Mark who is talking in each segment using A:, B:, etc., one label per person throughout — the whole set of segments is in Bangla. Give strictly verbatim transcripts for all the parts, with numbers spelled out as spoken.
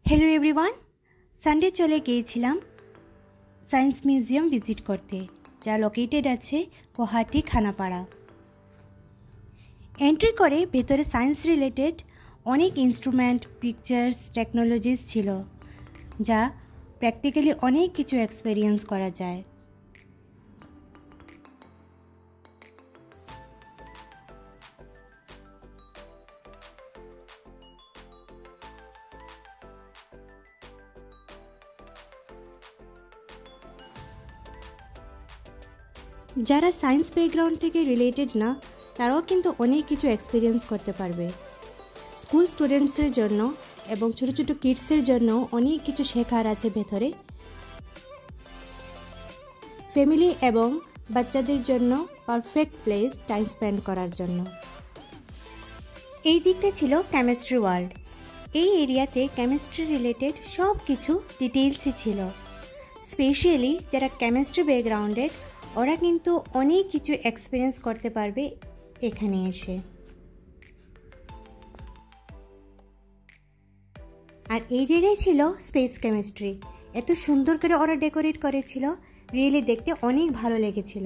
A: हेलो एवरीवन सानडे चले गिয়েছিলাম साइंस मिउजियम विजिट करते जा लोकेटेड आछे गुवाहाटी खानापाड़ा। एंट्री करे भेतरे साइंस रिलेटेड अनेक इन्स्ट्रुमेंट पिक्चार्स टेक्नोलॉजीज छिलो जा प्रैक्टिकली अनेक किछु एक्सपिरियेंस करा जाए। যারা সায়েন্স ব্যাকগ্রাউন্ড থেকে রিলেটেড না তারাও কিন্তু অনেক কিছু এক্সপিরিয়েন্স করতে পারবে। স্কুল স্টুডেন্টসদের জন্য এবং ছোট ছোট কিডসদের জন্য অনেক কিছু শেখার আছে ভেতরে। ফ্যামিলি এবং বাচ্চাদের জন্য পারফেক্ট প্লেস টাইম স্পেন্ড করার জন্য। এই দিকটা ছিল কেমিস্ট্রি ওয়ার্ল্ড। এই এরিয়াতে কেমিস্ট্রি রিলেটেড সব কিছু ডিটেইলসই ছিল। স্পেশালি যারা কেমিস্ট্রি ব্যাকগ্রাউন্ডের ওরা কিন্তু অনেক কিছু এক্সপিরিয়েন্স করতে পারবে এখানে এসে। আর এই জায়গায় ছিল স্পেস কেমিস্ট্রি। এত সুন্দর করে ওরা ডেকোরেট করেছিল, রিয়েলি দেখতে অনেক ভালো লেগেছিল।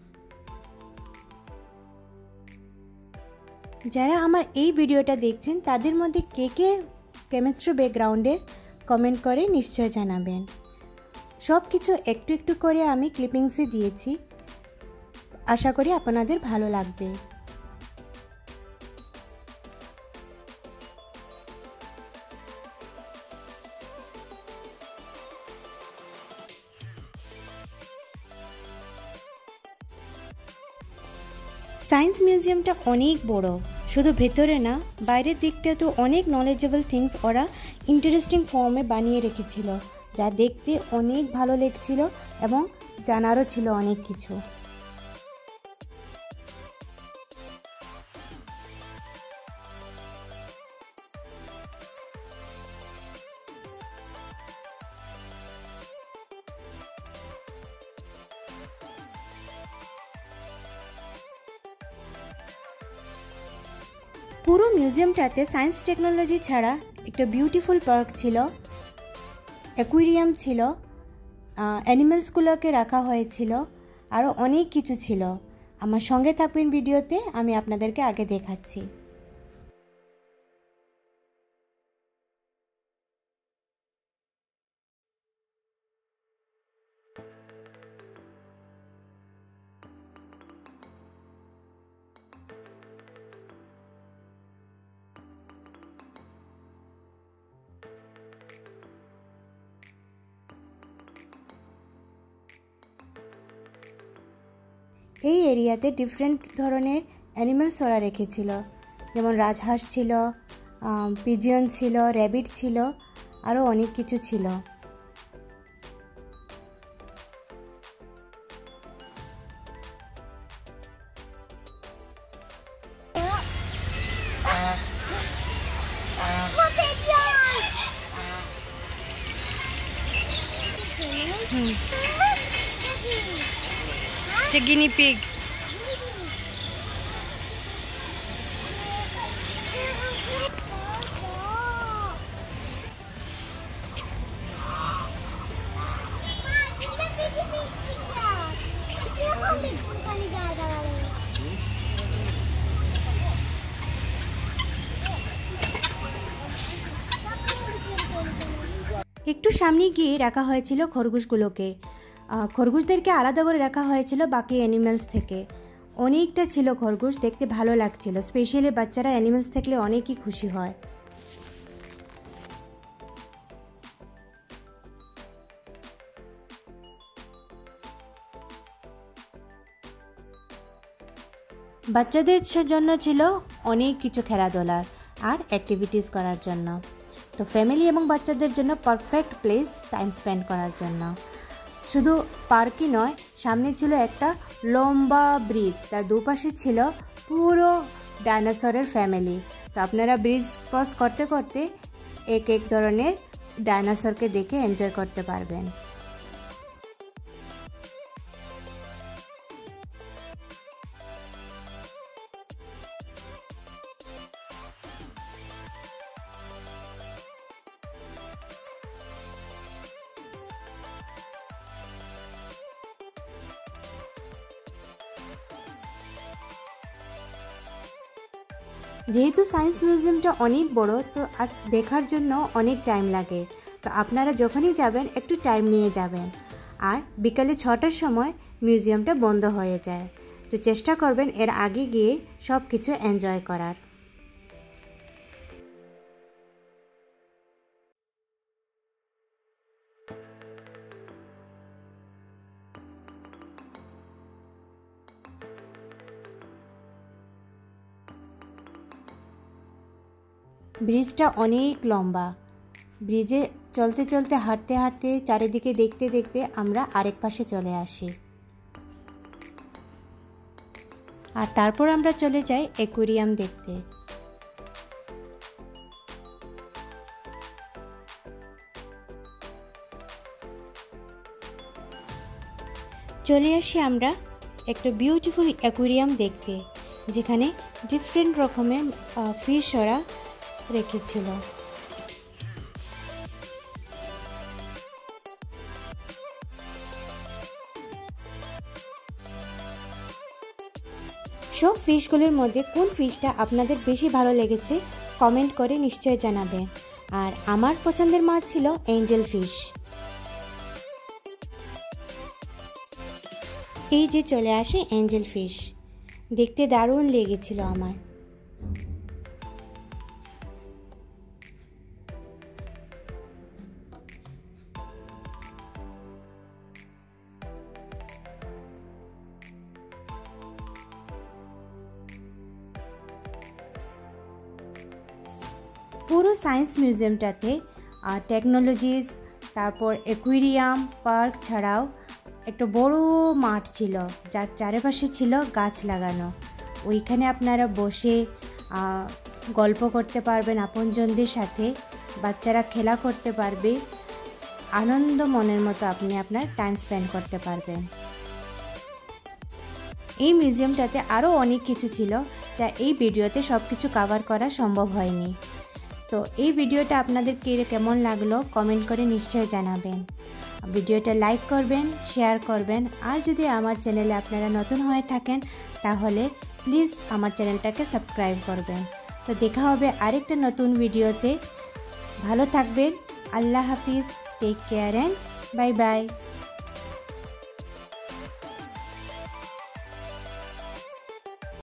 A: যারা আমার এই ভিডিওটা দেখছেন তাদের মধ্যে কে কে কেমিস্ট্রি ব্যাকগ্রাউন্ডের কমেন্ট করে নিশ্চয় জানাবেন। সব কিছু একটু একটু করে আমি ক্লিপিংসে দিয়েছি, আশা করি আপনাদের ভালো লাগবে। সায়েন্স মিউজিয়ামটা অনেক বড়, শুধু ভেতরে না বাইরের দিকটা তো অনেক নলেজেবল থিংস ওরা ইন্টারেস্টিং ফর্মে বানিয়ে রেখেছিল, যা দেখতে অনেক ভালো লেগেছিল এবং জানারও ছিল অনেক কিছু। পুরো মিউজিয়ামটাতে সায়েন্স টেকনোলজি ছাড়া একটা বিউটিফুল পার্ক ছিল, অ্যাকুয়ারিয়াম ছিল, অ্যানিমেলসগুলোকে রাখা হয়েছিল, আরও অনেক কিছু ছিল। আমার সঙ্গে থাকবেন ভিডিওতে, আমি আপনাদেরকে আগে দেখাচ্ছি। এই এরিয়াতে ডিফারেন্ট ধরনের অ্যানিমেলস ওরা রেখেছিল, যেমন রাজহাঁস ছিল, পিজিয়ন ছিল, র্যাবিট ছিল, আরও অনেক কিছু ছিল। The guinea pig. একটু সামনে গিয়ে রাখা হয়েছিল খরগোশগুলোকে। খরগোশদেরকে আলাদা করে রাখা হয়েছিল বাকি অ্যানিমেলস থেকে। অনেকটা ছিল খরগোশ, দেখতে ভালো লাগছিল। স্পেশালি বাচ্চারা অ্যানিমেলস থাকলে অনেকই খুশি হয়। বাচ্চাদের জন্য ছিল অনেক কিছু খেলাধুলার আর অ্যাক্টিভিটিস করার জন্য। তো ফ্যামিলি এবং বাচ্চাদের জন্য পারফেক্ট প্লেস টাইম স্পেন্ড করার জন্য। শুধু পার্কই নয়, সামনে ছিল একটা লম্বা ব্রিজ, তার দুপাশে ছিল পুরো ডাইনোসরের ফ্যামিলি। তো আপনারা ব্রিজ ক্রস করতে করতে এক এক ধরনের ডাইনোসরকে দেখে এনজয় করতে পারবেন। যেহেতু সায়েন্স মিউজিয়ামটা অনেক বড়, তো আজ দেখার জন্য অনেক টাইম লাগে। তো আপনারা যখনই যাবেন একটু টাইম নিয়ে যাবেন। আর বিকালে ছটার সময় মিউজিয়ামটা বন্ধ হয়ে যায়, তো চেষ্টা করবেন এর আগে গিয়ে সব কিছু এনজয় করার। ব্রিজটা অনেক লম্বা। ব্রিজে চলতে চলতে হাঁটতে হাঁটতে চারিদিকে দেখতে দেখতে আমরা আরেক পাশে চলে আসি। আর তারপর আমরা চলে যাই অ্যাকুয়ারিয়াম দেখতে। চলে আসি আমরা একটা বিউটিফুল অ্যাকুয়ারিয়াম দেখতে, যেখানে ডিফারেন্ট রকমের ফিশ ওরা রেখেছিল। সব ফিশগুলোর মধ্যে কোন ফিশটা আপনাদের বেশি ভালো লেগেছে কমেন্ট করে নিশ্চয় জানাবেন। আর আমার পছন্দের মাছ ছিল এঞ্জেল ফিশ। এই যে চলে আসে এঞ্জেল ফিশ, দেখতে দারুণ লেগেছিল আমার। পুরো সায়েন্স মিউজিয়ামটাতে টেকনোলজিস, তারপর অ্যাকুয়ারিয়াম, পার্ক ছাড়াও একটা বড় মাঠ ছিল, যার চারপাশে ছিল গাছ লাগানো। ওইখানে আপনারা বসে গল্প করতে পারবেন আপনজনদের সাথে, বাচ্চারা খেলা করতে পারবে, আনন্দ মনের মতো আপনি আপনার টাইম স্পেন্ড করতে পারবেন। এই মিউজিয়ামটাতে আরও অনেক কিছু ছিল, যা এই ভিডিওতে সব কিছু কভার করা সম্ভব হয়নি। তো এই ভিডিওটা আপনাদের কেমন লাগলো কমেন্ট করে নিশ্চয় জানাবেন। ভিডিওটা লাইক করবেন, শেয়ার করবেন। আর যদি আমার চ্যানেলে আপনারা নতুন হয়ে থাকেন তাহলে প্লিজ আমার চ্যানেলটাকে সাবস্ক্রাইব করবেন। তো দেখা হবে আরেকটা নতুন ভিডিওতে। ভালো থাকবেন। আল্লাহ হাফিজ, take care and bye by.